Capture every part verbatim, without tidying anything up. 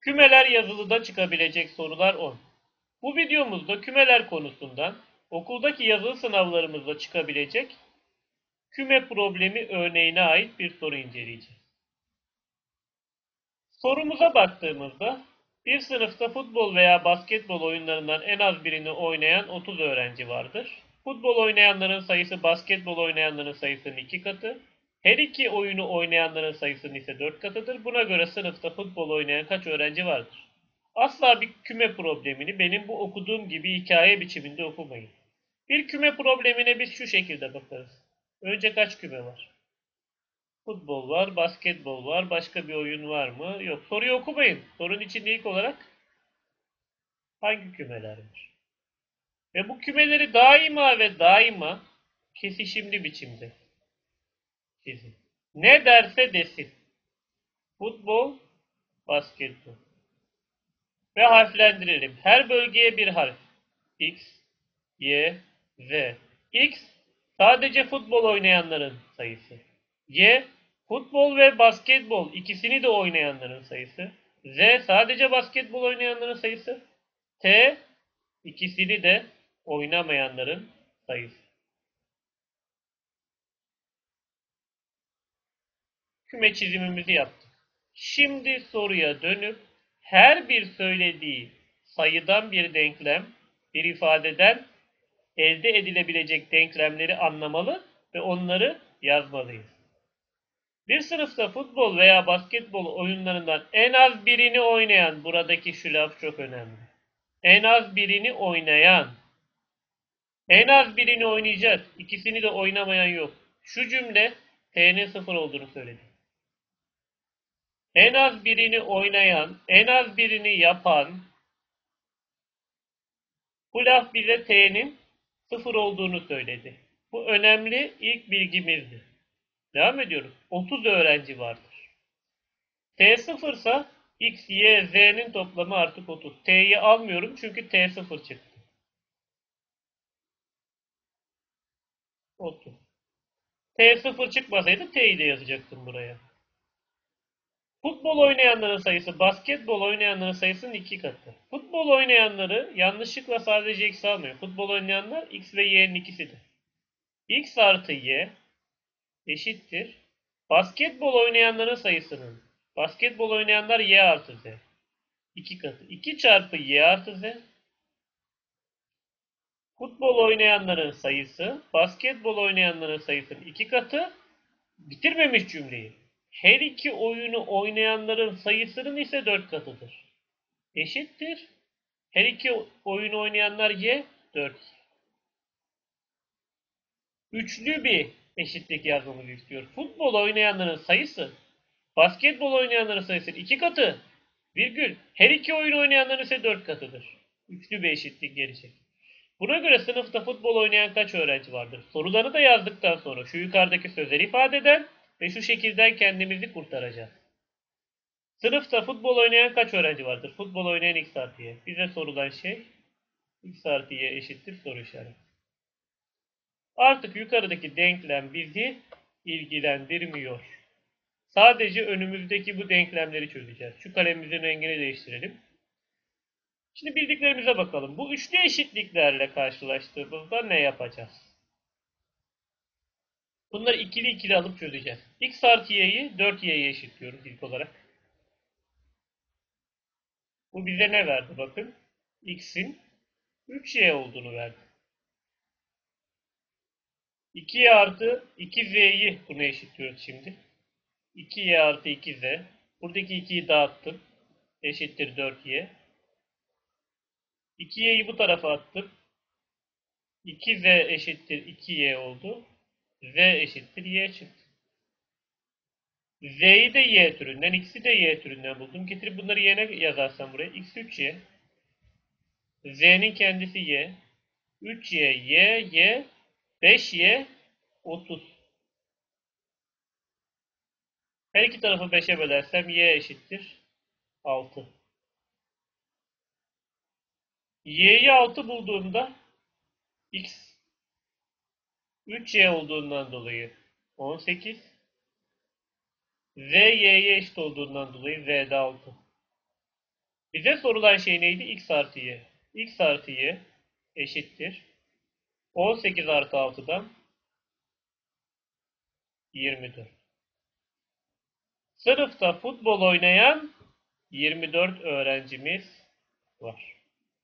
Kümeler yazılıda çıkabilecek sorular on. Bu videomuzda kümeler konusundan okuldaki yazılı sınavlarımızda çıkabilecek küme problemi örneğine ait bir soru inceleyeceğiz. Sorumuza baktığımızda bir sınıfta futbol veya basketbol oyunlarından en az birini oynayan otuz öğrenci vardır. Futbol oynayanların sayısı basketbol oynayanların sayısının iki katı. Her iki oyunu oynayanların sayısının ise dört katıdır. Buna göre sınıfta futbol oynayan kaç öğrenci vardır? Asla bir küme problemini benim bu okuduğum gibi hikaye biçiminde okumayın. Bir küme problemine biz şu şekilde bakarız. Önce kaç küme var? Futbol var, basketbol var. Başka bir oyun var mı? Yok. Soruyu okumayın. Sorunun içinde ilk olarak hangi kümeler var? Ve bu kümeleri daima ve daima kesişimli biçimde çizin. Ne derse desin. Futbol, basketbol. Ve harflendirelim. Her bölgeye bir harf. X, Y, Z. X sadece futbol oynayanların sayısı. Y futbol ve basketbol ikisini de oynayanların sayısı. Z sadece basketbol oynayanların sayısı. T ikisini de oynamayanların sayısı. Küme çizimimizi yaptık. Şimdi soruya dönüp her bir söylediği sayıdan bir denklem, bir ifadeden elde edilebilecek denklemleri anlamalı ve onları yazmalıyız. Bir sınıfta futbol veya basketbol oyunlarından en az birini oynayan, buradaki şu laf çok önemli. En az birini oynayan, en az birini oynayacak, ikisini de oynamayan yok. Şu cümle T'nin sıfır olduğunu söyledi. En az birini oynayan, en az birini yapan, bu laf bize T'nin sıfır olduğunu söyledi. Bu önemli ilk bilgimizdi. Devam ediyoruz. otuz öğrenci vardır. T sıfır ise X, Y, Z'nin toplamı artık otuz. T'yi almıyorum çünkü T sıfır çıktı. otuz. T sıfır çıkmasaydı T'yi de yazacaktım buraya. Futbol oynayanların sayısı basketbol oynayanların sayısının iki katı. Futbol oynayanları yanlışlıkla sadece X almıyor. Futbol oynayanlar X ve Y'nin ikisidir. X artı Y eşittir. Basketbol oynayanların sayısının. Basketbol oynayanlar Y artı Z. iki katı. iki çarpı Y artı Z. Futbol oynayanların sayısı, basketbol oynayanların sayısının iki katı. Bitirmemiş cümleyi. Her iki oyunu oynayanların sayısının ise dört katıdır. Eşittir. Her iki oyunu oynayanlar Y, dört. Üçlü bir eşitlik yazmamızı istiyor. Futbol oynayanların sayısı, basketbol oynayanların sayısının iki katı, virgül, her iki oyun oynayanların ise dört katıdır. Üçlü bir eşitlik gelecek. Buna göre sınıfta futbol oynayan kaç öğrenci vardır? Soruları da yazdıktan sonra şu yukarıdaki sözleri ifade eden ve şu şekilden kendimizi kurtaracağız. Sınıfta futbol oynayan kaç öğrenci vardır? Futbol oynayan X artı Y. Bize sorulan şey X artı Y eşittir soru işareti. Artık yukarıdaki denklem bizi ilgilendirmiyor. Sadece önümüzdeki bu denklemleri çözeceğiz. Şu kalemimizin rengini değiştirelim. Şimdi bildiklerimize bakalım. Bu üçlü eşitliklerle karşılaştığımızda ne yapacağız? Bunları ikili ikili alıp çözeceğiz. X artı y'yi dört y'ye eşitliyoruz ilk olarak. Bu bize ne verdi bakın. X'in üç y olduğunu verdi. iki y artı iki z'yi buna eşitliyoruz şimdi. iki y artı iki z. Buradaki ikiyi dağıttım. Eşittir dört y. iki y'yi bu tarafa attım. iki z eşittir iki y oldu. Z eşittir y çıktı. Z'yi de y türünden, x'i de y türünden buldum. Getirip bunları y'ne yazarsam buraya. X üç y. Z'nin kendisi y. üç y, y, y. beş y, otuz. Her iki tarafı beşe bölersem y eşittir altı. Y'yi altı bulduğumda x üç y olduğundan dolayı on sekiz. Z y'ye eşit olduğundan dolayı z'de altı. Bize sorulan şey neydi? X artı y. X artı y eşittir. on sekiz artı altıdan yirmi dört. Sınıfta futbol oynayan yirmi dört öğrencimiz var.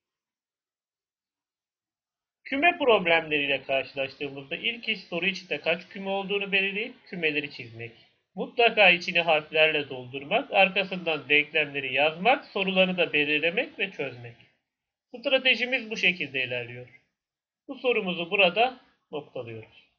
Küme problemleriyle karşılaştığımızda ilk iş soru içinde kaç küme olduğunu belirleyip kümeleri çizmek. Mutlaka içini harflerle doldurmak, arkasından denklemleri yazmak, soruları da belirlemek ve çözmek. Stratejimiz bu şekilde ilerliyor. Bu sorumuzu burada noktalıyoruz.